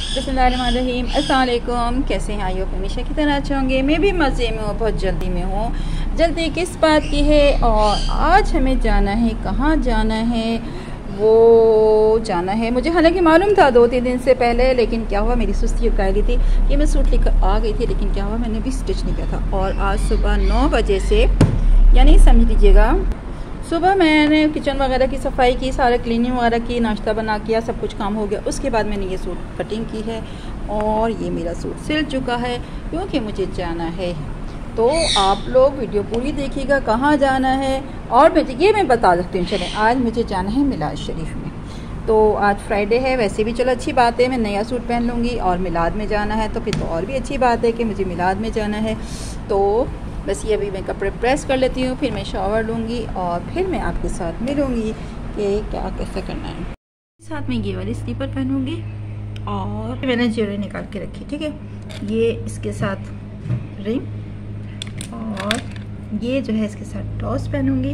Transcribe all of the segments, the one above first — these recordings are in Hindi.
बिस्मिल्लाहिर्रहमानिर्रहीम। अस्सलाम वालेकुम। कैसे हैं? आइए हमेशा की तरह अच्छे होंगे। मैं भी मज़े में हूँ, बहुत जल्दी में हूँ। जल्दी किस बात की है और आज हमें जाना है, कहाँ जाना है वो जाना है मुझे हालांकि मालूम था 2-3 दिन से पहले, लेकिन क्या हुआ मेरी सुस्ती और कायली थी कि मैं सूट लेकर आ गई थी, लेकिन क्या हुआ मैंने भी स्टिच नहीं किया था। और आज सुबह 9 बजे से यानी समझ लीजिएगा सुबह मैंने किचन वगैरह की सफाई की, सारा क्लीनिंग वगैरह की, नाश्ता बना किया, सब कुछ काम हो गया। उसके बाद मैंने ये सूट कटिंग की है और ये मेरा सूट सिल चुका है क्योंकि मुझे जाना है। तो आप लोग वीडियो पूरी देखिएगा कहाँ जाना है। और मैं बता सकती हूँ, चलें आज मुझे जाना है मिलाद शरीफ में। तो आज फ्राइडे है, वैसे भी चलो अच्छी बात है, मैं नया सूट पहन लूँगी और मिलाद में जाना है तो फिर तो और भी अच्छी बात है कि मुझे मिलाद में जाना है। तो बस ये अभी मैं कपड़े प्रेस कर लेती हूँ, फिर मैं शावर लूँगी और फिर मैं आपके साथ मिलूँगी कि क्या कैसा करना है। साथ में ये वाली स्लीपर पहनूँगी और मैंने ज्वेलरी निकाल के रखी, ठीक है। ये इसके साथ रिंग और ये जो है इसके साथ टॉस पहनूँगी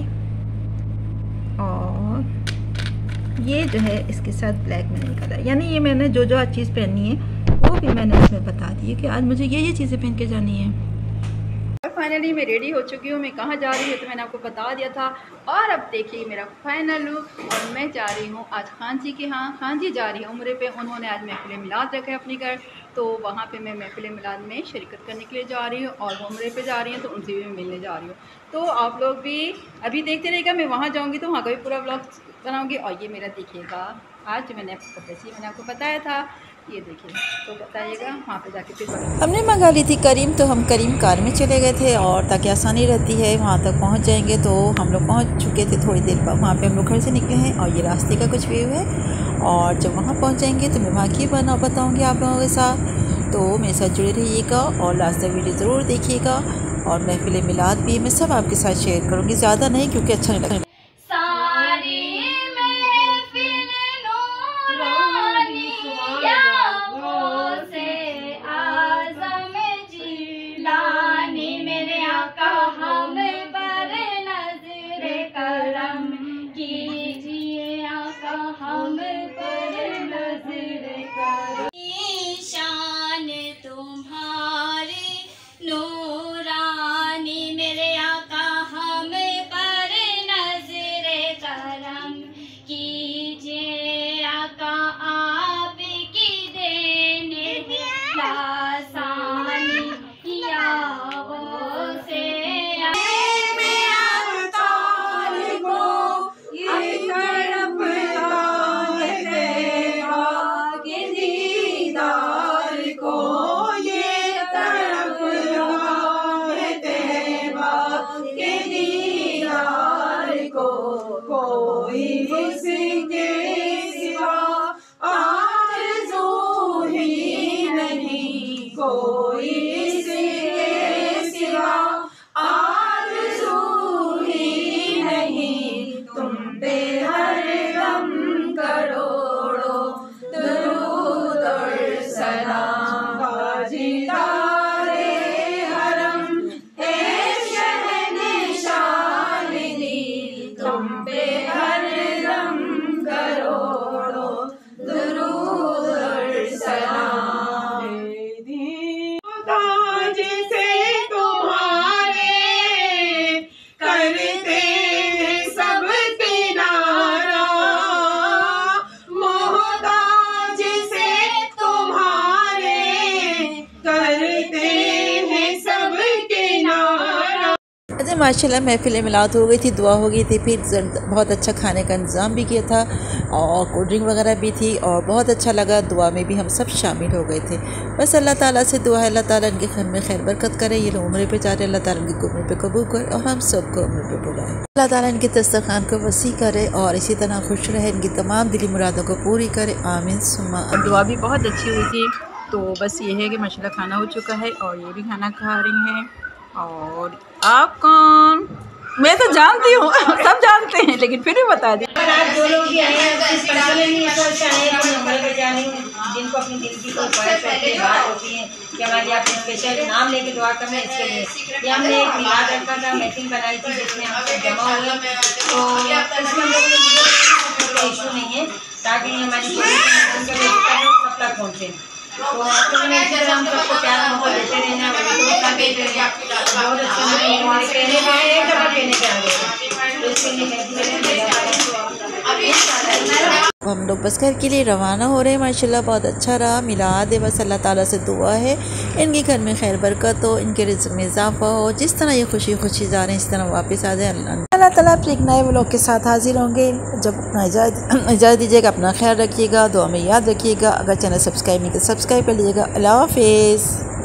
और ये जो है इसके साथ ब्लैक मैंने निकाला। यानी ये मैंने जो जो चीज़ पहननी है वो भी मैंने इसमें बता दी है कि आज मुझे ये चीज़ें पहन के जानी है। फाइनली मैं रेडी हो चुकी हूँ। मैं कहाँ जा रही हूँ तो मैंने आपको बता दिया था। और अब देखिए मेरा फाइनल लुक। और मैं जा रही हूँ आज खान जी के यहाँ। खान जी जा रही है उम्रे पे, उन्होंने आज महफिल मिलाद रखा है अपने घर, तो वहाँ पे मैं महफिल मिलाद में शिरकत करने के लिए जा रही हूँ और वो उम्रे पे जा रही हैं तो उनसे भी मैं मिलने जा रही हूँ। तो आप लोग भी अभी देखते रहिएगा, मैं वहाँ जाऊँगी तो वहाँ का भी पूरा ब्लॉग बनाऊँगी। और ये मेरा देखिएगा आज जो मैंने आपको कपड़े मैंने आपको बताया था, ये देखिए तो बताइएगा वहाँ पे जाके फिर हमने मंगा ली थी करीम, तो हम करीम कार में चले गए थे और ताकि आसानी रहती है वहाँ तक पहुँच जाएंगे। तो हम लोग पहुँच चुके थे थोड़ी देर बाद, वहाँ पे हम लोग घर से निकले हैं और ये रास्ते का कुछ व्यू है। और जब वहाँ पहुँच जाएंगे तो मैं वहाँ की बताऊँगी आप लोगों के साथ। तो मेरे साथ जुड़े रहिएगा और लास्ट तक वीडियो ज़रूर देखिएगा। और महफिल मिलाद भी मैं सब आपके साथ शेयर करूँगी, ज़्यादा नहीं क्योंकि अच्छा नहीं लगता। माशाल्लाह महफिल मिलाद हो गई थी, दुआ हो गई थी, फिर बहुत अच्छा खाने का इंतज़ाम भी किया था और कोल्ड ड्रिंक वगैरह भी थी और बहुत अच्छा लगा। दुआ में भी हम सब शामिल हो गए थे। बस अल्लाह ताला से दुआ है अल्लाह ताला इनके घर में खैर बरकत करे। ये लोग उम्रे पे जा रहे हैं, अल्लाह ताला इनकी उम्र पे कबूल करे और हम सबको उम्र पे बुलाए। अल्लाह ताला इनके दस्तरखान को वसी करे और इसी तरह खुश रहे, इनकी तमाम दिली मुरादों को पूरी करे, आमीन सुम्मा। दुआ भी बहुत अच्छी हुई थी। तो बस ये है कि माशाल्लाह खाना हो चुका है और ये भी खाना खा रही हैं। और आप कौन? मैं तो जानती हूँ, सब जानते हैं, लेकिन फिर भी बता दी। आज जो लोग भी आए हैं जिनको अपनी दिल की कोई ख्वाहिश होती है, बात होती है कि हमारे आपने स्पेशल नाम लेके दुआ करना है, इसके लिए ये हमने एक मिलाद रखा था, मीटिंग बनाई थी जिसमें हम सब जमा हुए। तो इसमें हम लोगों ने कोई इशू नहीं है ताकि हमारी सब तक पहुँचे। तो आपने इसी तरह हम सबको प्यार मोहब्बत देते रहना, बहुत अच्छा हमारे कहने पे एक दफ़ा कहने पे आ गए, तो इसके लिए हम लोग बस घर के लिए रवाना हो रहे हैं। माशाल्लाह बहुत अच्छा रहा, मिलाद है। बस अल्लाह ताला से दुआ है इनके घर में खैर बरकत हो, इनके रिज़्क़ में इजाफा हो, जिस तरह ये खुशी खुशी जा रहे हैं इस तरह वापस आ जाए। अल्लाह ताला फिर एक नए व्लॉग के साथ हाजिर होंगे। जब अपना इजाज़त दीजिएगा, अपना ख्याल रखिएगा, दुआ में याद रखिएगा। अगर चैनल सब्सक्राइब नहीं तो सब्सक्राइब कर लीजिएगा। अल्लाह हाफ़िज़।